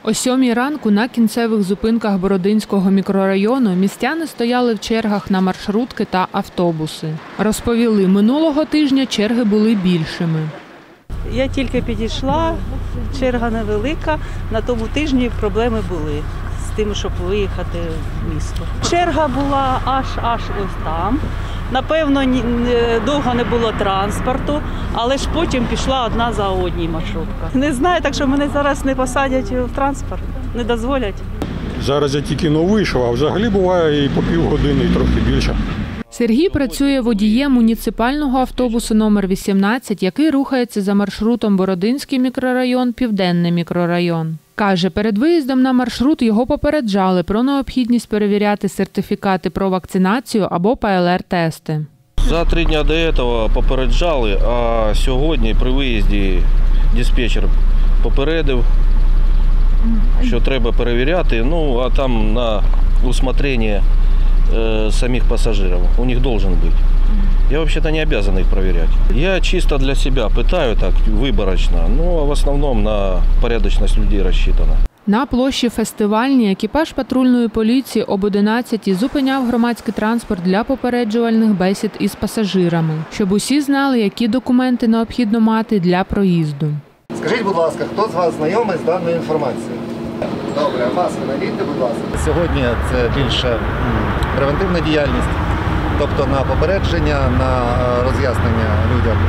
О 7-й ранку на кінцевих зупинках Бородинського мікрорайону містяни стояли в чергах на маршрутки та автобуси. Розповіли, минулого тижня черги були більшими. Я тільки підійшла, черга невелика, на тому тижні проблеми були з тим, щоб виїхати в місто. Черга була аж ось там. Напевно, довго не було транспорту, але ж потім пішла одна за одній маршрутка. Не знаю, так що мене зараз не посадять в транспорт, не дозволять. Зараз я тільки вийшов, а взагалі буває і по півгодини, і трохи більше. Сергій працює водієм муніципального автобусу номер 18, який рухається за маршрутом Бородинський мікрорайон, Південний мікрорайон. Каже, перед виїздом на маршрут його попереджали про необхідність перевіряти сертифікати про вакцинацію або ПЛР-тести. За 3 дні до цього попереджали, а сьогодні при виїзді диспетчер попередив, що треба перевіряти, а там на усмотрення самих пассажиров. У них должен быть. Я вообще-то не обязан их проверять. Я чисто для себя пытаю так выборочно, а в основном на порядочность людей рассчитано. На площі Фестивальній екіпаж патрульної поліції об 11-й зупиняв громадський транспорт для попереджувальних бесід із пасажирами, щоб усі знали, які документи необхідно мати для проїзду. Скажіть, будь ласка, хто з вас знайомий з даною інформацією? Добре, маски надійте, будь ласка. Сьогодні це більше превентивна діяльність, тобто на попередження, на роз'яснення людям,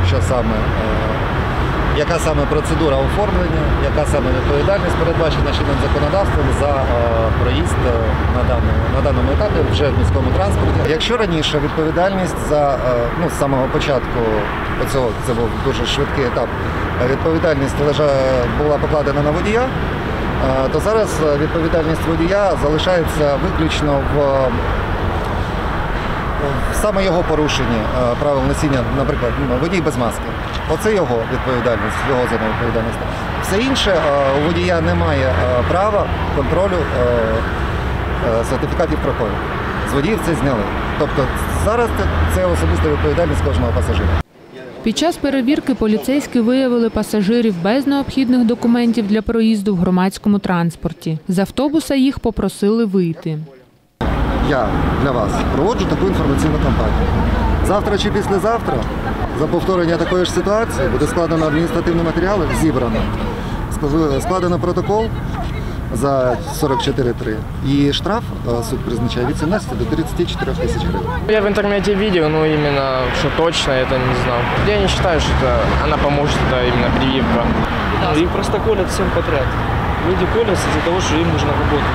яка саме процедура оформлення, яка саме відповідальність передбачена чинним законодавством за проїзд на даному етапі вже в міському транспорті. Якщо раніше відповідальність з самого початку, це був дуже швидкий етап, відповідальність була покладена на водія, то зараз відповідальність водія залишається виключно в саме його порушенні правил носіння, наприклад, водій без маски. Оце його відповідальність, його за невідповідальність. Все інше, у водія немає права контролю сертифікатів про ковід. З водіїв це зняли. Тобто зараз це особиста відповідальність кожного пасажира. Під час перевірки поліцейські виявили пасажирів без необхідних документів для проїзду в громадському транспорті. З автобуса їх попросили вийти. Я для вас проводжу таку інформаційну кампанію. Завтра чи післязавтра за повторення такої ж ситуації буде складено адміністративні матеріали, зібрано, складено протокол за 44.3 і штраф суд призначає від 17 до 34 тисяч гривень. Я в интернете видел, но именно что точно это не знал. Я не считаю, что она поможет, это именно прививка. Их просто колят всем подряд. Люди колятся из-за того, что им нужно работать.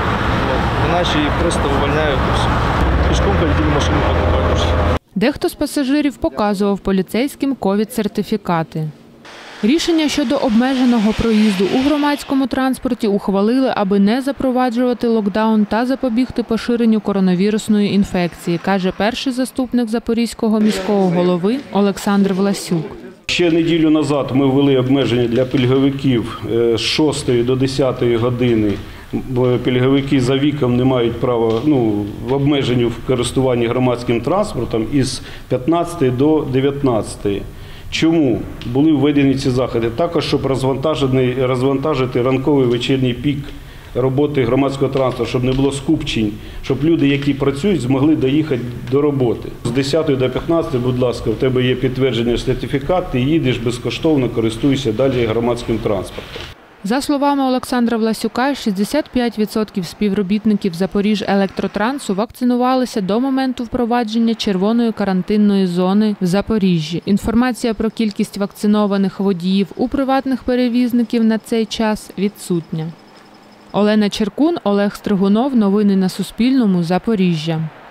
Иначе их просто увольняют. Пешком ходили, машину покупают. Дехто з пасажирів показував поліцейським ковід-сертифікати. Рішення щодо обмеженого проїзду у громадському транспорті ухвалили, аби не запроваджувати локдаун та запобігти поширенню коронавірусної інфекції, каже перший заступник Запорізького міського голови Олександр Власюк. Ще неділю назад ми ввели обмеження для пільговиків з 6 до 10 години. Бо пільговики за віком не мають права в обмеженні в користуванні громадським транспортом із 15 до 19. Чому були введені ці заходи? Також, щоб розвантажити ранковий вечірній пік роботи громадського транспорту, щоб не було скупчень, щоб люди, які працюють, змогли доїхати до роботи. З 10 до 15, будь ласка, в тебе є підтвердження сертифікат, ти їдеш безкоштовно, користуєшся далі громадським транспортом. За словами Олександра Власюка, 65% співробітників Запоріжжя-Електротрансу вакцинувалися до моменту впровадження червоної карантинної зони в Запоріжжі. Інформація про кількість вакцинованих водіїв у приватних перевізників на цей час відсутня. Олена Черкун, Олег Стригунов. Новини на Суспільному. Запоріжжя.